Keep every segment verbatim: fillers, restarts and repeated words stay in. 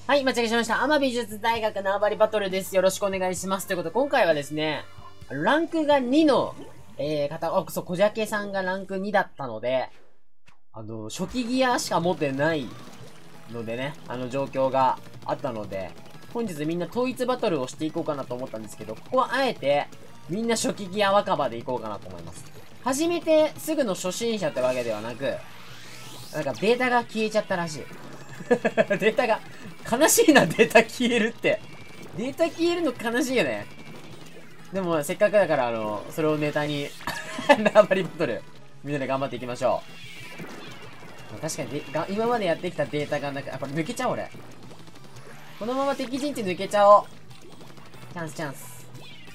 はい、間違えしました。アマ美術大学縄張りバトルです。よろしくお願いします。ということで、今回はですね、ランクがにの、えー、方、あ、そう、こじゃけさんがランクにだったので、あの、初期ギアしか持ってないのでね、あの状況があったので、本日みんな統一バトルをしていこうかなと思ったんですけど、ここはあえて、みんな初期ギア若葉でいこうかなと思います。始めてすぐの初心者ってわけではなく、なんかデータが消えちゃったらしい。データが、悲しいな、データ消えるって。データ消えるの悲しいよね。でも、せっかくだから、あの、それをネタに、縄張りバトル、みんなで頑張っていきましょう。確かにでが、今までやってきたデータがなんか、あ、これ抜けちゃおう、俺。このまま敵陣地抜けちゃおう。チャンス、チャンス。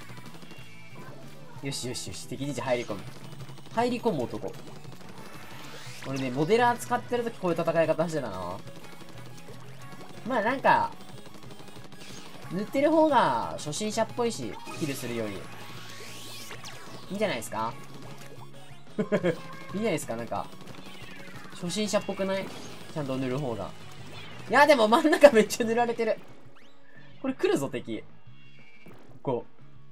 よしよしよし、敵陣地入り込む。入り込む男。俺ね、モデラー使ってるときこういう戦い方してたな。まあなんか、塗ってる方が初心者っぽいし、キルするより。いいんじゃないですかいいんじゃないですか、なんか。初心者っぽくない？ちゃんと塗る方が。いや、でも真ん中めっちゃ塗られてる。これ来るぞ、敵。こ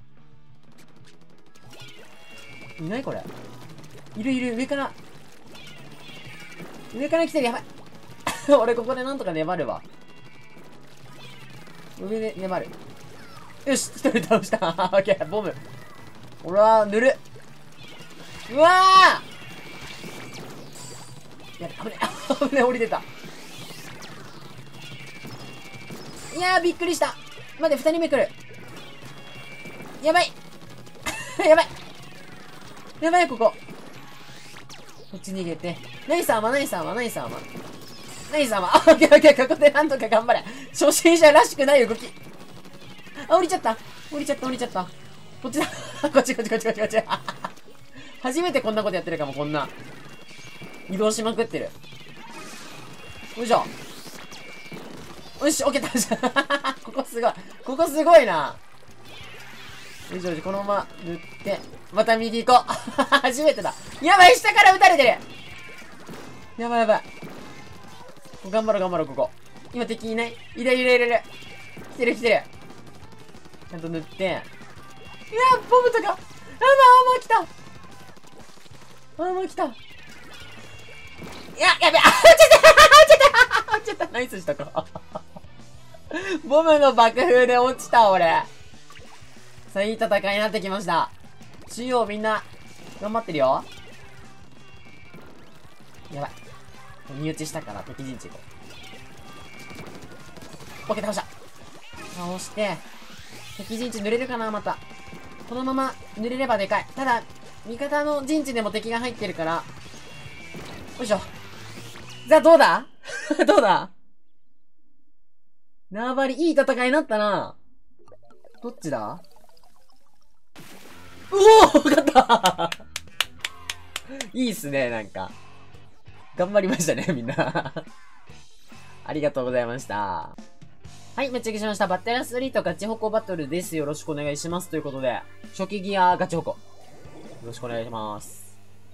う。いないこれ。いるいる、上から。上から来てる、やばい。俺ここでなんとか粘るわ。上で粘る。よし、一人倒した。オッケー、ボム。俺は塗る。うわーやべ、危ねえ。危ねえ、降りてた。いやー、びっくりした。待って、二人目来る。やばい。やばい。やばい、ここ。こっち逃げて。ナイスアーマー、ナイスアーマー、ナイスアーマー。ナイスアーマー。オッケーオッケー、ここでなんとか頑張れ。初心者らしくない動き。あ、降りちゃった。降りちゃった、降りちゃった。こっちだ。こっちこっちこっちこっちこっち。初めてこんなことやってるかも、こんな。移動しまくってる。よいしょ。よし、オッケー、倒した。ここすごい。ここすごいな。よいしょよいしょ、このまま塗って、また右行こう。初めてだ。やばい、下から撃たれてる。やばいやばい。頑張ろう頑張ろう、ここ。今敵いない？いるいるいるいる。来てる来てる。ちゃんと塗って。いやー、ボムとか。あーまあ、あーまあ来た。あーまあ来た。いや、やべ、あ、落ちた落ちた落ちたナイスしたか。ボムの爆風で落ちた、俺。さあ、いい戦いになってきました。中央みんな、頑張ってるよ。やばい。身内したから敵陣地行こう。オッケー、倒した。倒して、敵陣地塗れるかな、また。このまま塗れればでかい。ただ、味方の陣地でも敵が入ってるから。よいしょ。じゃあ、どうだどうだ縄張り、いい戦いになったな。どっちだうおー勝ったいいっすね、なんか。頑張りましたね、みんな。ありがとうございました。はい、めっちゃ消しました。バッテラスリートガチホコバトルです。よろしくお願いします。ということで、初期ギアガチホコ。よろしくお願いします。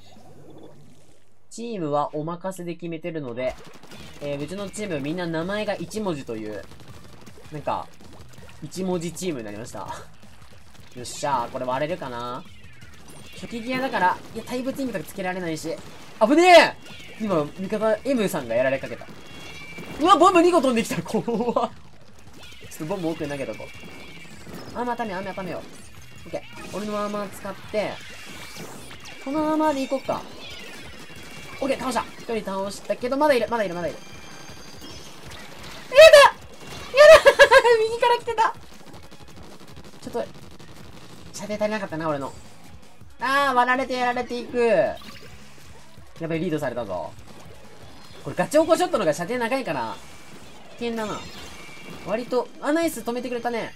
チームはお任せで決めてるので、えー、うちのチームみんな名前がいち文字という、なんか、いち文字チームになりました。よっしゃー、これ割れるかな？初期ギアだから、いや、対物インとかつけられないし、危ねえ今、味方 M さんがやられかけた。うわ、ボムにこ飛んできた怖っ。ちょっとボム奥に投げとこう。アーマーためよう、アーマーためよう。オッケー。俺のアーマー使って、このアーマーでいこっか。オッケー、倒した。一人倒したけど、まだいる、まだいる、まだいる。やだやだ右から来てた。ちょっと、射程足りなかったな、俺の。あー、割られてやられていく。やばい、リードされたぞ。これガチオコショットのが射程長いから、危険だな。割と、あ、ナイス止めてくれたね。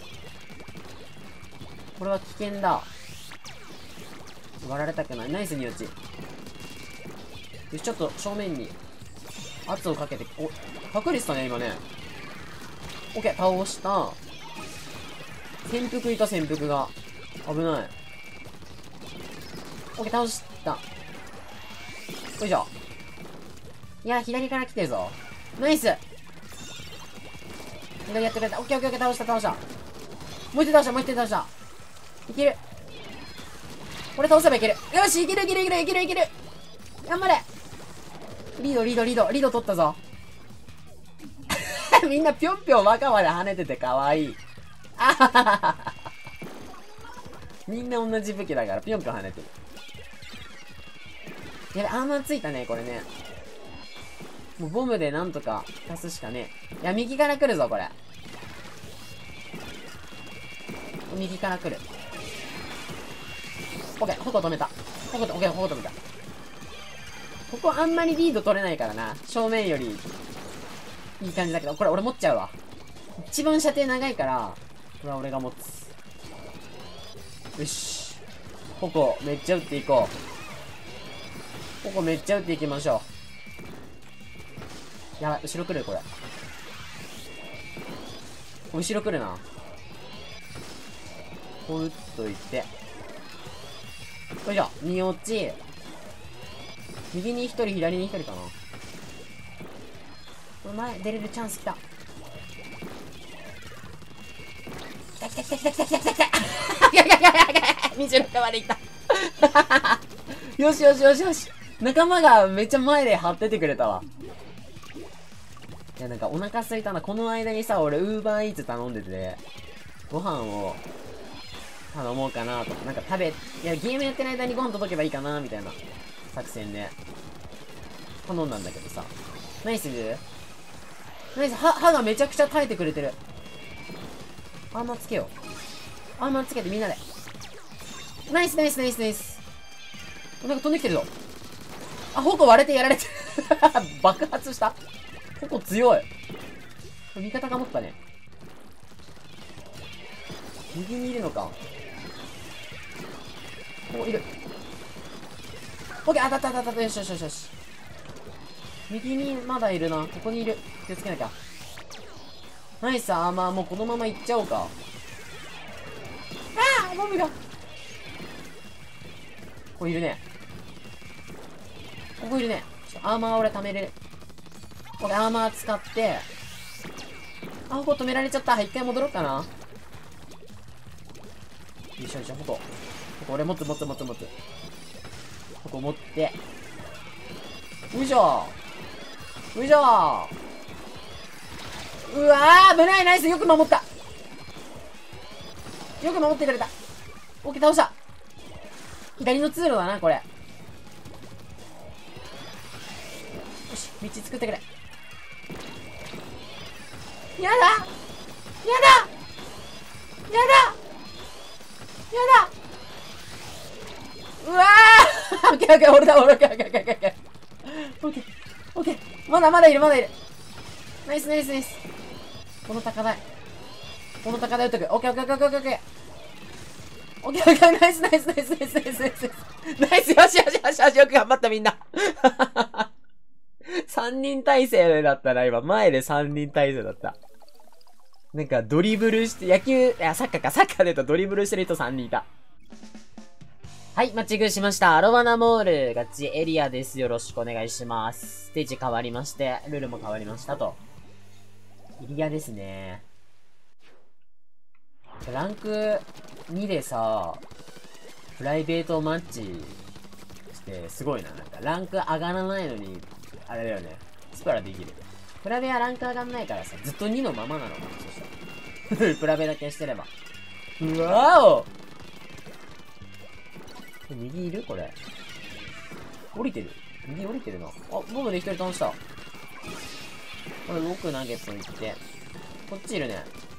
これは危険だ。割られたくない。ナイスに落ち。よし、ちょっと正面に圧をかけて、お、隠れてたね、今ね。オッケー、倒した。潜伏いた、潜伏が。危ない。オッケー、倒した。よいしょ。いや、左から来てるぞ。ナイス。 左やってくれた。オッケーオッケーオッケー、倒した、倒した。もう一人倒した、もう一人倒した。いける。これ倒せばいける。よし、いけるいけるいけるいけるいける。頑張れ。リード、リード、リード、リード取ったぞ。みんなぴょんぴょん若まで跳ねててかわいい。あはははは。みんな同じ武器だからぴょんぴょん跳ねてる。やべ、アーマーついたね、これね。もうボムでなんとか足すしかねえ。いや、右から来るぞ、これ。右から来る。オッケー、矛止めた。矛、オッケー、矛止めた。ここあんまりリード取れないからな。正面より、いい感じだけど、これ俺持っちゃうわ。一番射程長いから、これは俺が持つ。よし。矛、めっちゃ撃っていこう。矛めっちゃ撃っていきましょう。やばい、後ろ来るこれ。後ろ来るな。こう打っといて。よいしょ。に落ち。右に一人、左に一人かな。これ前、出れるチャンス来た。来た来た来た来た来た来た来た来た。いやいやいやいや、にじゅうろくまで行った。よしよしよしよし。仲間がめっちゃ前で張っててくれたわ。いや、なんかお腹空いたな。この間にさ、俺、ウーバーイーツ頼んでて、ご飯を頼もうかなと。なんか食べ、いや、ゲームやってる間にご飯届けばいいかなみたいな作戦で、頼んだんだけどさ。ナイスナイス、歯、歯がめちゃくちゃ耐えてくれてる。アーマーつけよう。アーマーつけてみんなで。ナイスナイスナイスナイス。なんか飛んできてるぞ。あ、矛割れてやられてる。爆発した。矛強い。味方が持ったね。右にいるのか。お、いる。オッケー、当たった当たった。よしよしよしよし。右にまだいるな。ここにいる。気をつけなきゃ。ナイスアーマー、もうこのまま行っちゃおうか。ああ、ボムが。ここいるね。ここいるね。ちょっとアーマー俺貯めれる。これアーマー使って。あ、ここ止められちゃった。一回戻ろうかな。よいしょよいしょ、ここ。ここ俺持つ持つ持つ持つ。ここ持って。よいしょ。よいしょ。うわー、危ない。ナイス。よく守った。よく守ってくれた。オッケー、倒した。左の通路だな、これ。よし、道作ってくれ。やだやだやだやだうわー。オッケーオッケー、俺だ、俺だ、オッケーオッケーオッケーオッケーオッケーオッケー。まだまだいる、まだいる。ナイスナイスナイス。この高台。この高台打っとく。オッケーオッケーオッケーオッケーオッケー。オッケーオッケー、ナイスナイスナイスナイスナイスナイスナイス。よしよしよしよし、よく頑張ったみんな。さんにん体制だったな、今。前でさんにん体制だった。なんかドリブルして、野球、いや、サッカーか、サッカーで言うとドリブルしてる人さんにんいた。はい、マッチングしました。アロワナモール、ガチエリアです。よろしくお願いします。ステージ変わりまして、ルールも変わりましたと。エリアですね。ランクにでさ、プライベートマッチして、すごいな。なんか、ランク上がらないのに、あれだよね。スプラできる。プラベはランク上がんないからさ、ずっとにのままなのかな、そしたら。プラベだけしてれば。うわお右いるこれ。降りてる右降りてるな。あ、ボムで一人倒した。これ僕投げといて。こっちいるね。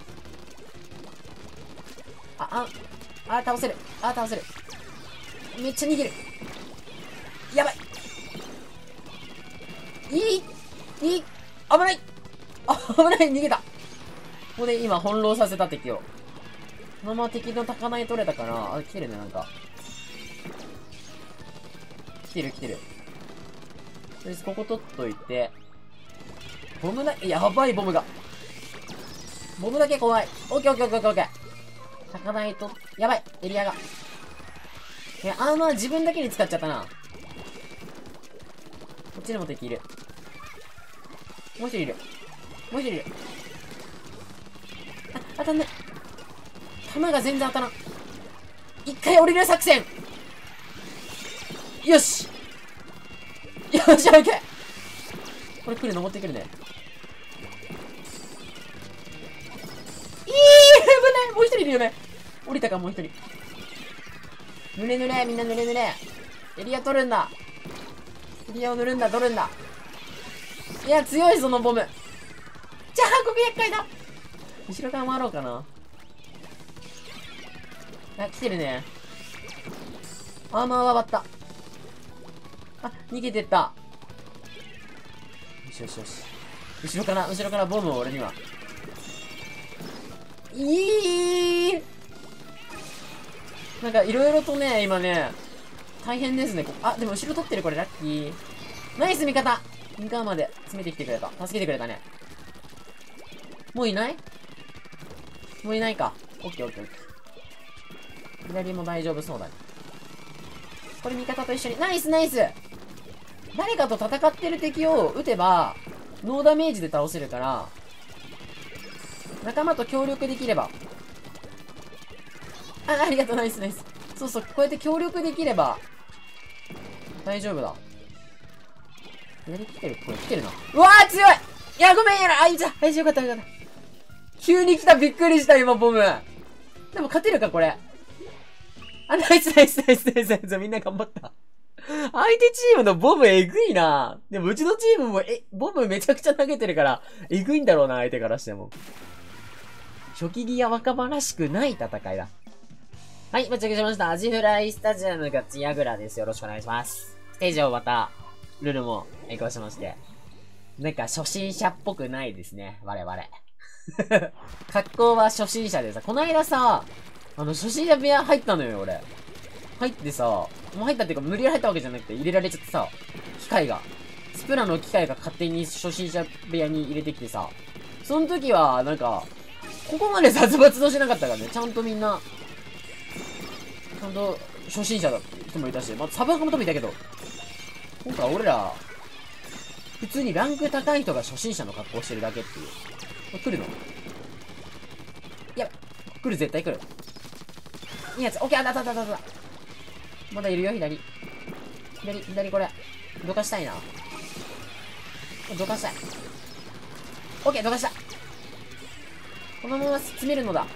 あ、あ、あ、倒せる。あ、倒せる。めっちゃ逃げる。やばい。いい、いい、危ない。あ、危ない、逃げた。ここで今翻弄させた敵を。このまま敵の高台取れたかな。あ、来てるね、なんか。来てる、来てる。とりあえずここ取っといて。ボムだ、やばい、ボムが。ボムだけ怖い。オッケーオッケーオッケーオッケー。高台と、やばい、エリアが。え、アーマー自分だけに使っちゃったな。こっちにも敵いる。もう一人いる。もう一人いる。 たんない。弾が全然当たらん。一回降りる作戦。よしよし、オッケー。これ来るの持ってくるね。いい、危ない。もう一人いるよね。降りたか、もう一人。濡れ濡れ、みんな濡れ濡れ。エリア取るんだ。エリアを塗るんだ、取るんだ。いや、強い、そのボム。じゃあ、ここ厄介だ。後ろから回ろうかな。あ、来てるね。アーマーは割った。あ、逃げてった。よしよしよし。後ろから、後ろからボムを俺には。いい。なんかいろいろとね、今ね、大変ですね。あ、でも後ろ取ってる、これラッキー。ナイス味方。インカーまで詰めてきてくれた。助けてくれたね。もういない？もういないか。オッケーオッケーオッケー。左も大丈夫そうだね。これ味方と一緒に。ナイスナイス。誰かと戦ってる敵を撃てば、ノーダメージで倒せるから、仲間と協力できれば。あ、ありがとう、ナイスナイス。そうそう、こうやって協力できれば、大丈夫だ。左来てる？これ来てるな。うわー、強い。いや、ごめんやら。あいつ、あいつよかったよかった。急に来た、びっくりした、今、ボム。でも勝てるか、これ。あ、ナイスナイスナイスナイスナイス。みんな頑張った。相手チームのボムえぐいな。でもうちのチームも、え、ボムめちゃくちゃ投げてるから、えぐいんだろうな、相手からしても。初期ギア若葉らしくない戦いだ。はい、到着しました。アジフライスタジアムガチヤグラです。よろしくお願いします。ステージをまた、ルールも移行しまして。なんか初心者っぽくないですね、我々。格好は初心者でさ、この間さ、あの、初心者部屋入ったのよ、俺。入ってさ、もう入ったっていうか無理やり入ったわけじゃなくて入れられちゃってさ、機械が。スプラの機械が勝手に初心者部屋に入れてきてさ、その時は、なんか、ここまで殺伐としなかったからね、ちゃんとみんな、ちゃんと初心者だって人もいたし、まあ、サブアカもともいたけど、今回俺ら、普通にランク高い人が初心者の格好してるだけっていう。これ来るの？いや、来る、絶対来る。いいやつ、オッケー、あったあったあったあった。まだいるよ、左。左、左これ。どかしたいな。どかしたい。オッケー、どかした。このまま詰めるのだ。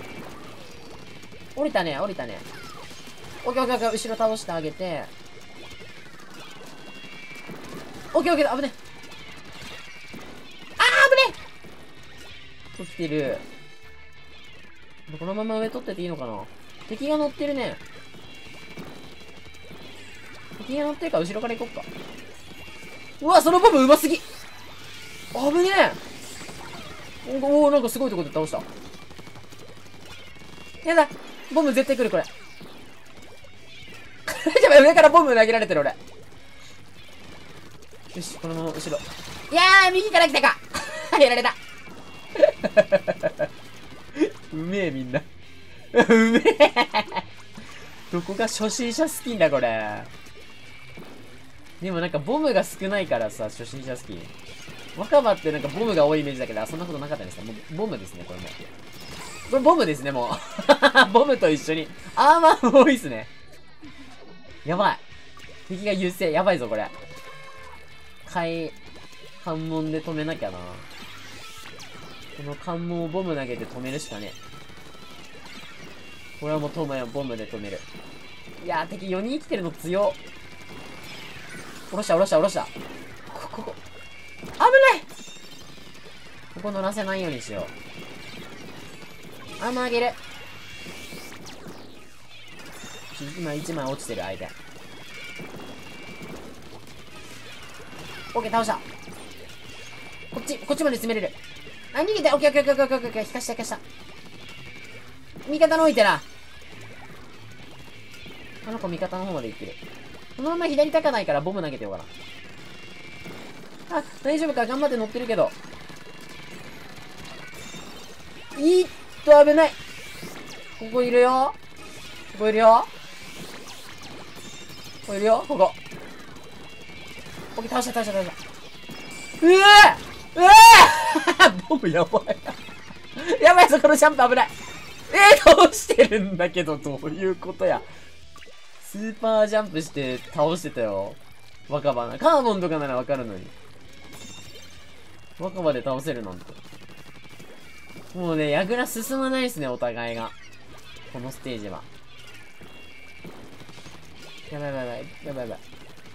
降りたね、降りたね。オッケーオッケーオッケー、後ろ倒してあげて。オッケーオッケー、危ねえ。あー、危ねえ。と来てる。このまま上取ってていいのかな。敵が乗ってるね。敵が乗ってるから後ろから行こっか。うわ、そのボムうますぎ。危ねえ。おお、なんかすごいとこで倒した。やだ。ボム絶対来る、これ。やばい、上からボム投げられてる、俺。よし、このまま後ろ。いやー、右から来たか。やられた。うめえ、みんな。うめえ。どこが初心者スキンだ、これ。でもなんかボムが少ないからさ、初心者スキン。若葉ってなんかボムが多いイメージだけど、そんなことなかったですか？もうボムですね、これも。これボムですね、もう。ボムと一緒に。アーマーも多いっすね。やばい。敵が優勢。やばいぞ、これ。海、関門で止めなきゃな。この関門をボム投げて止めるしかねえ。これはもうトモヤボムで止める。いやー、敵よにん来てるの強っ。下ろした、下ろした、下ろした。ここ、ここ。危ない。ここ乗らせないようにしよう。アーマーあげる。今いちまい落ちてる、相手。オッケー、倒した。こっち、こっちまで詰めれる。あ、逃げて。オッケー、オッケー、オッケー、オッケー、オッケー。引かした、引かした。味方の置いてな。あの子味方の方まで行ってる。このまま左高ないからボム投げてようかな。あ、大丈夫か。頑張って乗ってるけど。いっと、危ない。ここいるよ。ここいるよ。ここいるよ。ここ。オッケー、倒した、倒した、倒した。うわーうわーボムやばい。 やばい、そこのジャンプ危ない。えー、倒してるんだけど、どういうことや。スーパージャンプして倒してたよ。若葉な。カーボンとかならわかるのに。若葉で倒せるなんて。もうね、矢倉進まないっすね、お互いが。このステージは。やばいやばいやばい。やばいやばい。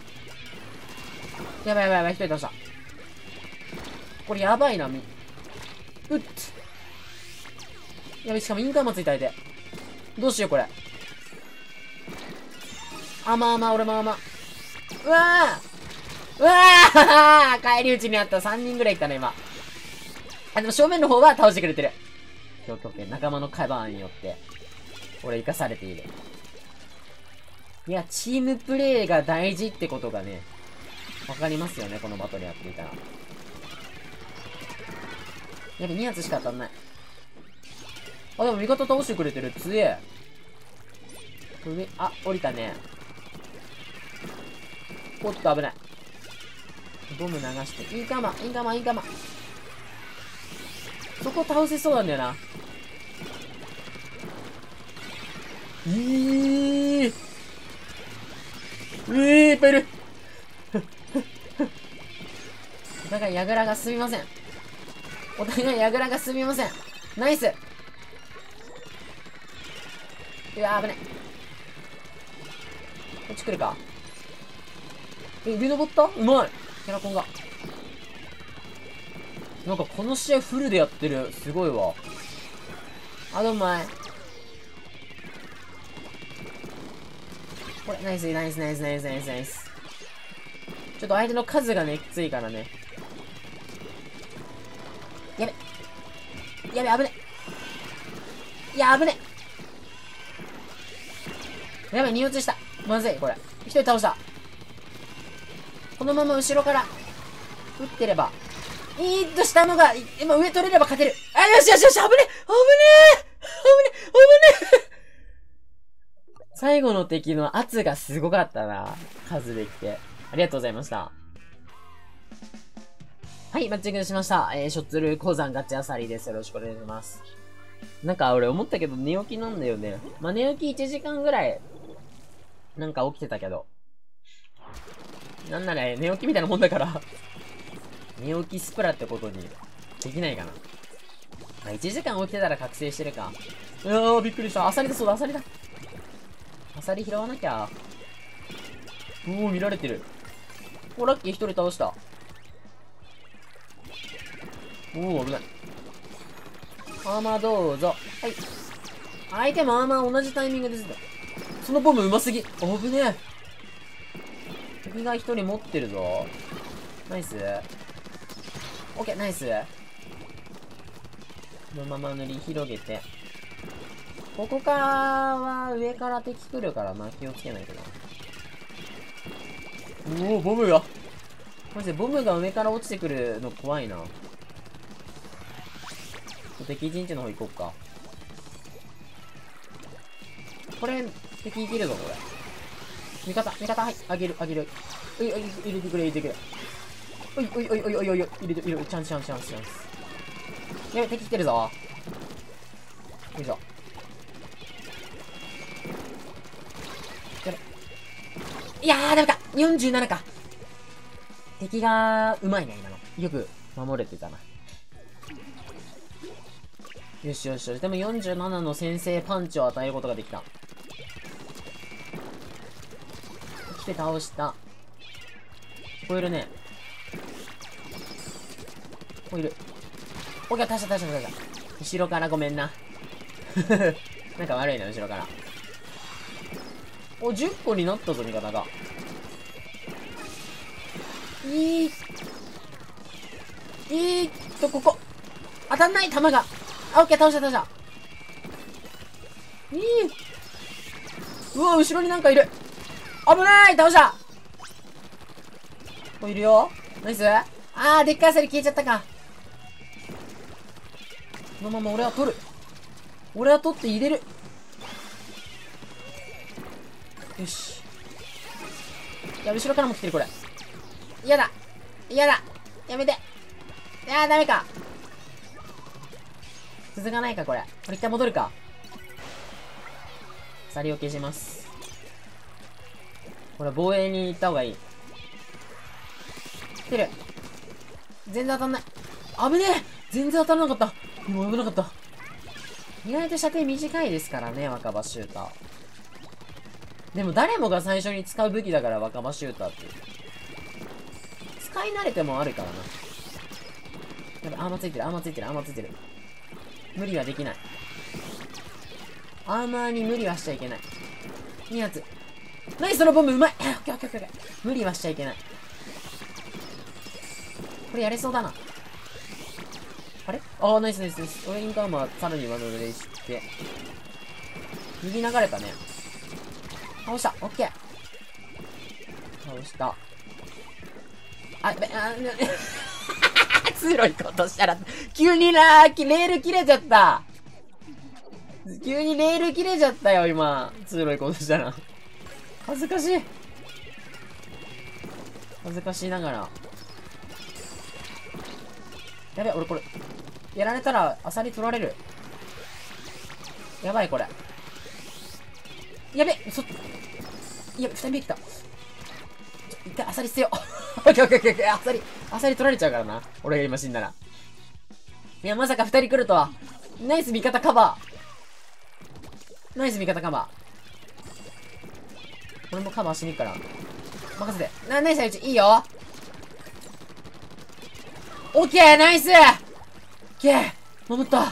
やばいやばいやばい。一人倒した。これやばいな、み。うっ。やばい、しかもインカーもついたいて。どうしよう、これ。あまあまあ、俺もあま。うわーうわー返り討ちにあった。さんにんぐらいいったね、今。あ、でも正面の方は倒してくれてる。オッケーオッケー。仲間のカバーによって、俺生かされている。いや、チームプレイが大事ってことがね、わかりますよね、このバトルやっていたら。やべ、に発しか当たんない。あ、でも味方倒してくれてる。強え。上、あ、降りたね。おっと、危ない。ボム流して。インカーマン、インカーマン、インカーマン。そこ倒せそうなんだよな。えー。えー、いっぱいいる。お互い矢倉が進みません。お互い矢倉が進みません。ナイス。いやー、危ない。こっち来るか。え、上登った？うまい。キャラコンが。なんかこの試合フルでやってる。すごいわ。あ、どうまい。これ、ナイス、ナイス、ナイス、ナイス、ナイス、ナイス。ちょっと相手の数がね、きついからね。やべ。やべ、危ね。いや、危ね。やべ、に落ちした。まずい、これ。一人倒した。このまま後ろから、撃ってれば。いーっとしたのが、今上取れれば勝てる。あ、よしよしよし、危ね危ね危ね危ね最後の敵の圧がすごかったな。数できて。ありがとうございました。はい、マッチングしました。えー、ショッツル鉱山ガチアサリです。よろしくお願いします。なんか俺思ったけど寝起きなんだよね。まあ、寝起きいちじかんぐらい、なんか起きてたけど。なんなら寝起きみたいなもんだから寝起きスプラってことにできないかな。あ、いちじかん起きてたら覚醒してるか。うわー、びっくりした。アサリだ、そうだ、アサリだ。アサリ拾わなきゃ。おー、見られてる。お、ラッキー一人倒した。おー、危ない。アーマーどうぞ。はい。相手もアーマー同じタイミングですね。そのボムうますぎ。危ねえ。敵が一人持ってるぞ。ナイス。オッケー、ナイス。このまま塗り広げて。ここからは上から敵来るからな。気をつけないとな。おお、ボムが。マジでボムが上から落ちてくるの怖いな。敵陣地の方行こうか。これ、敵いけるぞ、これ。味方、味方、はい、あげる、あげる。おい、おい、入れてくれ、入れてくれ。おい、おい、おい、おい、おい、おい、入れて、入れて、チャンス、チャンス、チャンス、チャンス。やべ、敵来てるぞ。よいしょ。やべ。いやー、ダメか !よんじゅうなな か。敵が、うまいね、今の。よく、守れてたな。よしよしよし。でもよんじゅうななの先制パンチを与えることができた。来て倒した。聞こえるね。こいる。オッケー、倒した倒した倒した。後ろからごめんな。なんか悪いな、後ろから。お、じゅっこになったぞ、味方が。いい。いいっと、ここ。当たんない、弾が。あ、オッケー、倒した倒した。いい。うわ、後ろになんかいる。危ない、倒した。こいるよ。ナイス。あー、でっかいアサリ消えちゃったか。このまま俺は取る。俺は取って入れる。よし。いや、後ろからも来てる、これ。嫌だ。嫌だ。やめて。いやー、ダメか。 続かないか、これ。これ一回戻るか。鎖を消します。これ防衛に行った方がいい。来てる。全然当たんない。危ねえ全然当たらなかった。今危なかった。意外と射程短いですからね、若葉シューター。でも誰もが最初に使う武器だから、若葉シューターって。使い慣れてもあるからな。やばい、アーマーついてる、アーマーついてる、アーマーついてる。無理はできない。アーマーに無理はしちゃいけない。いいやつ。ナイス、そのボムうまい。オッケーオッケーオッケー。無理はしちゃいけない。これやれそうだな。あれあー、ナイスナイスナイス。オレインカーマーさらに上乗りして。右流れたね。倒した。オッケー。倒した。あ、べ、あ、通路行こうとしたら、急になー、レール切れちゃった。急にレール切れちゃったよ、今。通路行こうとしたら。恥ずかしい。恥ずかしいながら。やべ、俺これ、やられたら、アサリ取られる。やばい、これ。やべ、そ、やべ、二人目来た。一回アサリ捨てよう。オッケーオッケーオッケー、アサリ、アサリ取られちゃうからな。俺が今死んだら。いや、まさか二人来るとは。ナイス味方カバー。ナイス味方カバー。俺もカバーしに行くから。任せて。な、ナイスうち、いいよ。オッケーナイスオッケー守った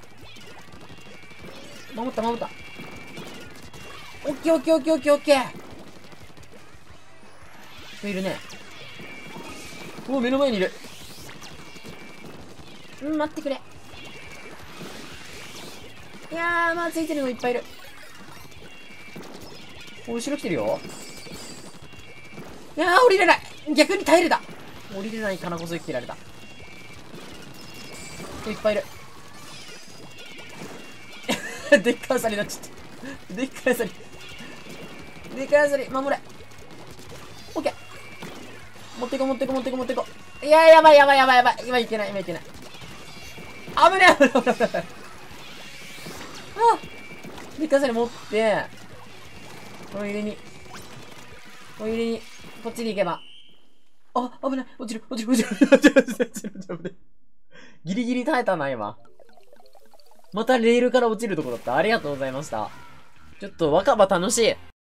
守った守ったオッケーオッケーオッケーオッケーオッケー人いるね。もう目の前にいる。うん、待ってくれ。いやー、まあついてるのいっぱいいる。お、後ろ来てるよ。いやー、降りれない。逆に耐えれた。降りれないからこそ生きてられた。いっぱいいる。でっかいアサリになっちゃった。でっかいアサリ。でっかいアサリ、守れ。オッケー。持ってこ持ってこ持ってこ持ってこ。いや、やばいやばいやばいやばい。今いけない、今いけない。危ねえ危ねえ危ねえ。あでっかいアサリ持って、お入れに、お入れに、こっちに行けば。あ、危ない。落ちる、落ちる、落ちる、落ちる、落ちる、落ちる、落ちる。ギリギリ耐えたな、今。またレールから落ちるとこだった。ありがとうございました。ちょっと若葉楽しい。